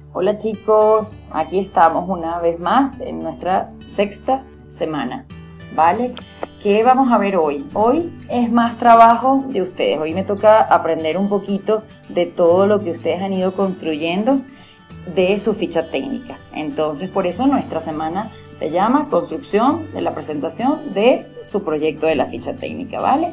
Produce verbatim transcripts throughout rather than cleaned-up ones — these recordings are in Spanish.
Hola chicos, aquí estamos una vez más en nuestra sexta semana, ¿vale? ¿Qué vamos a ver hoy? Hoy es más trabajo de ustedes, hoy me toca aprender un poquito de todo lo que ustedes han ido construyendo de su ficha técnica. Entonces, por eso nuestra semana se llama construcción de la presentación de su proyecto de la ficha técnica, ¿vale?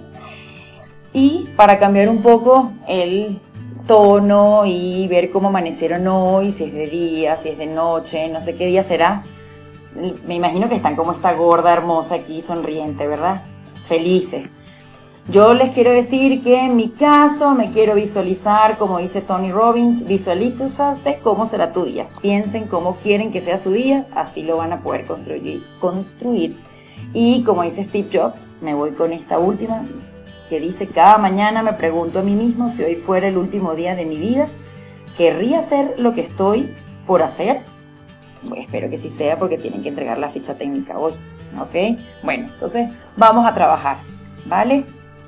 Y para cambiar un poco el tono y ver cómo amanecieron hoy, si es de día, si es de noche, no sé qué día será. Me imagino que están como esta gorda hermosa aquí, sonriente, ¿verdad? Felices. Yo les quiero decir que en mi caso me quiero visualizar, como dice Tony Robbins, visualízate cómo será tu día. Piensen cómo quieren que sea su día, así lo van a poder construir. construir. Y como dice Steve Jobs, me voy con esta última, que dice: cada mañana me pregunto a mí mismo si hoy fuera el último día de mi vida, ¿querría hacer lo que estoy por hacer? Pues espero que sí sea, porque tienen que entregar la ficha técnica hoy, ¿ok? Bueno, entonces vamos a trabajar, ¿vale?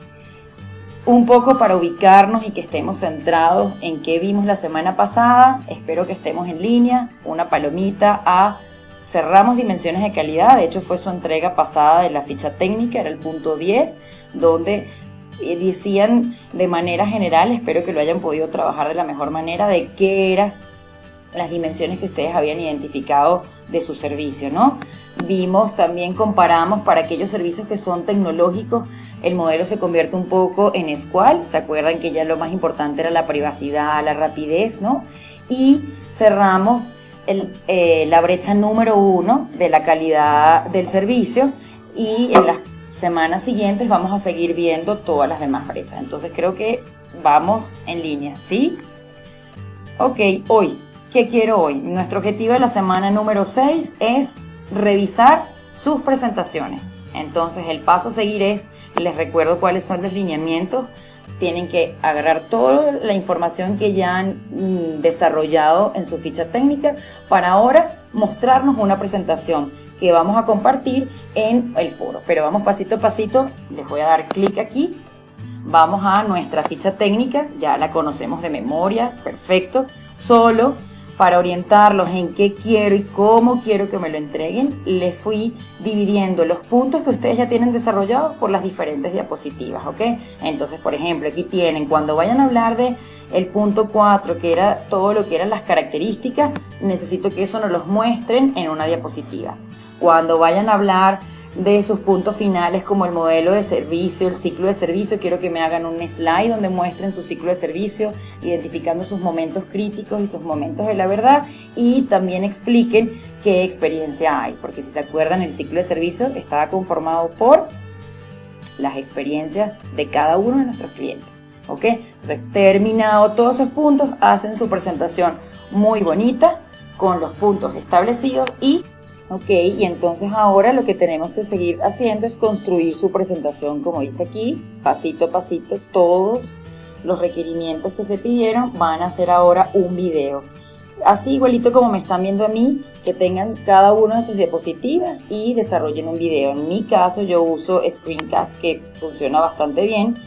Un poco para ubicarnos y que estemos centrados en qué vimos la semana pasada. Espero que estemos en línea, una palomita a cerramos dimensiones de calidad. De hecho fue su entrega pasada de la ficha técnica, era el punto diez, donde decían de manera general, espero que lo hayan podido trabajar de la mejor manera, de qué eran las dimensiones que ustedes habían identificado de su servicio, ¿no? Vimos también, comparamos para aquellos servicios que son tecnológicos, el modelo se convierte un poco en Squall. ¿Se acuerdan que ya lo más importante era la privacidad, la rapidez, ¿no? Y cerramos el, eh, la brecha número uno de la calidad del servicio, y en las semanas siguientes vamos a seguir viendo todas las demás brechas. Entonces creo que vamos en línea, ¿sí? Ok, hoy, ¿qué quiero hoy? Nuestro objetivo de la semana número seis es revisar sus presentaciones. Entonces el paso a seguir es, les recuerdo cuáles son los lineamientos. Tienen que agarrar toda la información que ya han mm, desarrollado en su ficha técnica para ahora mostrarnos una presentación que vamos a compartir en el foro. Pero vamos pasito a pasito, les voy a dar clic aquí. Vamos a nuestra ficha técnica, ya la conocemos de memoria, perfecto. Solo para orientarlos en qué quiero y cómo quiero que me lo entreguen, les fui dividiendo los puntos que ustedes ya tienen desarrollados por las diferentes diapositivas, ¿ok? Entonces, por ejemplo, aquí tienen, cuando vayan a hablar de el punto cuatro, que era todo lo que eran las características, necesito que eso nos los muestren en una diapositiva. Cuando vayan a hablar de sus puntos finales, como el modelo de servicio, el ciclo de servicio, quiero que me hagan un slide donde muestren su ciclo de servicio, identificando sus momentos críticos y sus momentos de la verdad, y también expliquen qué experiencia hay, porque si se acuerdan, el ciclo de servicio estaba conformado por las experiencias de cada uno de nuestros clientes, ¿ok? Entonces, terminado todos esos puntos, hacen su presentación muy bonita, con los puntos establecidos y ok, y entonces ahora lo que tenemos que seguir haciendo es construir su presentación, como dice aquí, pasito a pasito. Todos los requerimientos que se pidieron van a ser ahora un video. Así igualito como me están viendo a mí, que tengan cada una de sus diapositivas y desarrollen un video. En mi caso yo uso Screencast, que funciona bastante bien.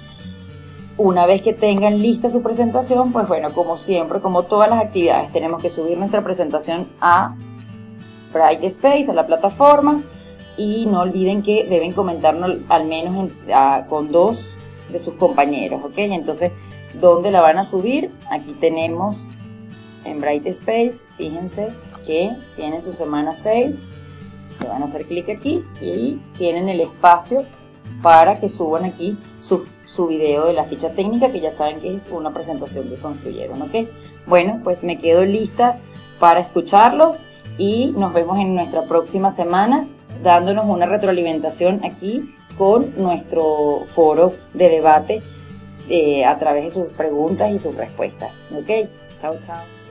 Una vez que tengan lista su presentación, pues bueno, como siempre, como todas las actividades, tenemos que subir nuestra presentación a Brightspace, a la plataforma, y no olviden que deben comentarnos al menos en, a, con dos de sus compañeros, ¿ok? Entonces, ¿dónde la van a subir? Aquí tenemos en Brightspace, fíjense que tienen su semana seis, le van a hacer clic aquí y tienen el espacio para que suban aquí su, su video de la ficha técnica, que ya saben que es una presentación que construyeron, ¿ok? Bueno, pues me quedo lista para escucharlos y nos vemos en nuestra próxima semana dándonos una retroalimentación aquí con nuestro foro de debate eh, a través de sus preguntas y sus respuestas. ¿Ok? Chao, chao.